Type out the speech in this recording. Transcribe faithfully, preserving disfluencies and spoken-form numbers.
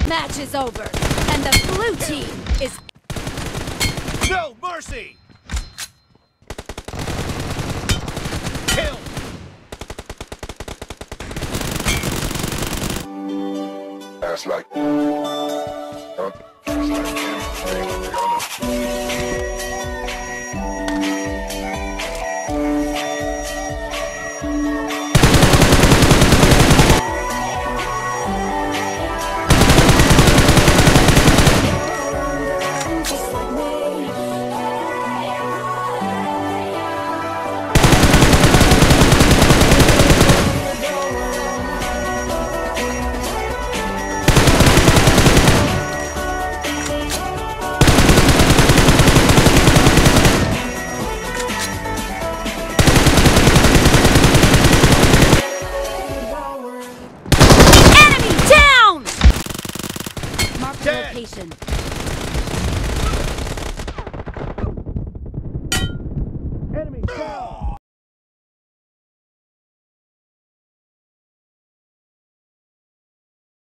Match is over, and the blue team is... No mercy! Kill! That's like... Uh, that's like location. Enemy down!